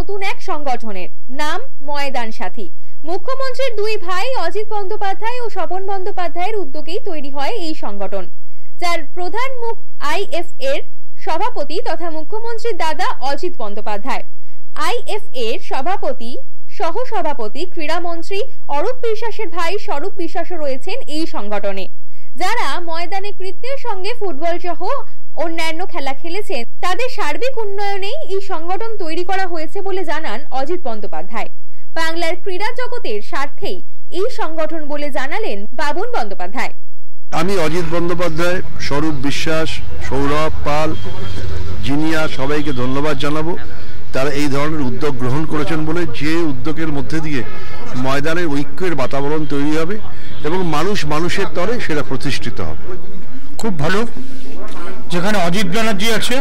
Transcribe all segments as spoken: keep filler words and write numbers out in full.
নতুন এক সংগঠনের নাম ময়দান সাথী। মুখ্যমন্ত্রীর দুই ভাই অজিত বন্দ্যোপাধ্যায় ও স্বপন বন্দ্যোপাধ্যায়ের উদ্যোগেই তৈরি হয় এই সংগঠন, যার প্রধান মুখ আইএফ এর সভাপতি তথা মুখ্যমন্ত্রীর দাদা অজিত বন্দ্যোপাধ্যায়। আইএফ এর সভাপতি সহ সভাপতি ক্রীড়ামন্ত্রী অরূপ বিশ্বাসের ভাই স্বরূপ বিশ্বাসও রয়েছেন এই সংগঠনে, যারা ময়দানে কৃত্যের সঙ্গে ফুটবল সহ অন্যান্য খেলা খেলেছেন। তাদের সার্বিক উন্নয়নেই এই সংগঠন তৈরি করা হয়েছে বলে জানান অজিত বন্দ্যোপাধ্যায়। বাংলার ক্রীড়া জগতের স্বার্থেই এই সংগঠন বলে জানালেন বাবুন বন্দ্যোপাধ্যায়। আমি অজিত বন্দ্যোপাধ্যায়, স্বরূপ বিশ্বাস, সৌরভ পাল, জিনিয়া সবাইকে ধন্যবাদ জানাবো। তারা এই ধরনের উদ্যোগ গ্রহণ করেছেন বলে, যে উদ্যোগের মধ্যে দিয়ে ময়দানের ঐক্যের বাতাবরণ তৈরি হবে এবং মানুষ মানুষের তরে সেটা প্রতিষ্ঠিত হবে। খুব ভালো, যেখানে অজিত ব্যানার্জি আছে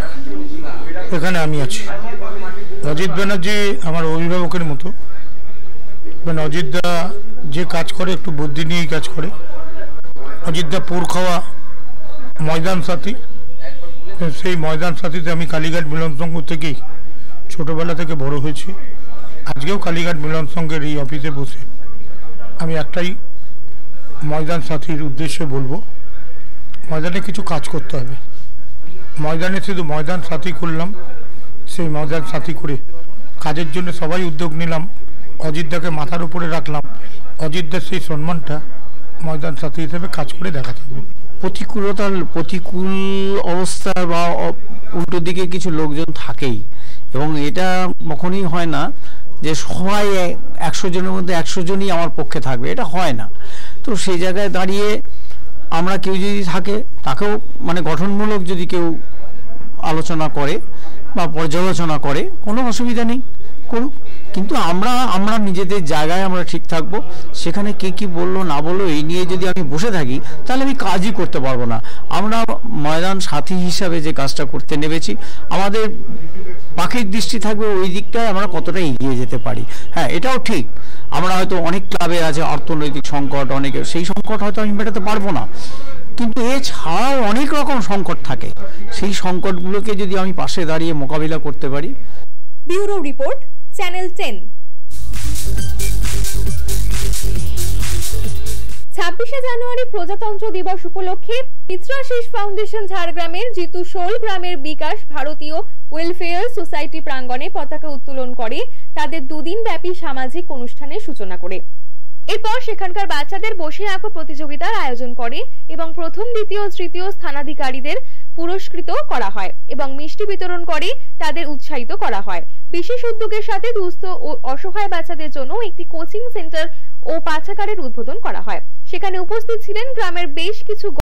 এখানে আমি আছি। অজিত ব্যানার্জি আমার অভিভাবকের মতো, মানে অজিতদা যে কাজ করে একটু বুদ্ধি নিয়েই কাজ করে। অজিতদা পোর খাওয়া ময়দান সাথী, সেই ময়দান সাথীতে আমি কালীঘাট মিলন সংঘ থেকেই ছোটোবেলা থেকে বড় হয়েছি। আজকেও কালীঘাট মিলন সংঘের এই অফিসে বসে আমি একটাই ময়দান সাথীর উদ্দেশ্যে বলবো, ময়দানে কিছু কাজ করতে হবে। ময়দানে শুধু ময়দান সাথী করলাম, সেই ময়দান সাথী করে কাজের জন্য সবাই উদ্যোগ নিলাম, অজিতদাকে মাথার উপরে রাখলাম। অজিতদার সেই সম্মানটা ময়দান সাথী হিসেবে কাজ করে দেখাতে হবে। প্রতিকূলতার প্রতিকূল অবস্থা বা উল্টো দিকে কিছু লোকজন থাকেই, এবং এটা কখনোই হয় না যে সবাই একশো জনের মধ্যে একশো জনই আমার পক্ষে থাকবে, এটা হয় না। তো সেই জায়গায় দাঁড়িয়ে আমরা কেউ যদি থাকে তাকেও মানে গঠনমূলক যদি কেউ আলোচনা করে বা পর্যালোচনা করে কোনো অসুবিধা নেই, করুক। কিন্তু আমরা আমরা নিজেদের জায়গায় আমরা ঠিক থাকবো। সেখানে কে কি বললো না বললো এই নিয়ে যদি আমি বসে থাকি তাহলে আমি কাজই করতে পারবো না। আমরা ময়দান সাথী হিসাবে যে কাজটা করতে নেমেছি, আমাদের পাখির দৃষ্টি থাকবে ওই দিকটায় আমরা কতটা এগিয়ে যেতে পারি। হ্যাঁ, এটাও ঠিক, আমরা হয়তো অনেক ক্লাবে আছে অর্থনৈতিক সংকট, অনেকে সেই সংকট হয়তো আমি মেটাতে পারবো না, কিন্তু এছাড়াও অনেক রকম সংকট থাকে। সেই সংকটগুলোকে যদি আমি পাশে দাঁড়িয়ে মোকাবিলা করতে পারি। Bureau report, channel ten. ছাব্বিশে জানুয়ারি প্রজাতন্ত্র দিবস উপলক্ষে পিত্রাশিস ফাউন্ডেশন ঝাড়গ্রামের জিতু শোল গ্রামের বিকাশ ভারতীয় ওয়েলফেয়ার সোসাইটি প্রাঙ্গণে পতাকা উত্তোলন করে তাদের দুদিন ব্যাপী সামাজিক অনুষ্ঠানের সূচনা করে। এরপর সেখানকার বাচ্চাদের বসে আঁকো প্রতিযোগিতার আয়োজন করে এবং প্রথম, দ্বিতীয়, তৃতীয় স্থানাধিকারীদের পুরস্কৃত করা হয় এবং মিষ্টি বিতরণ করে তাদের উৎসাহিত করা হয়। বিশেষ উদ্যোগের সাথে দুস্থ ও অসহায় বাচ্চাদের জন্য একটি কোচিং সেন্টার ও পাঠাগারের উদ্বোধন করা হয়। সেখানে উপস্থিত ছিলেন গ্রামের বেশ কিছু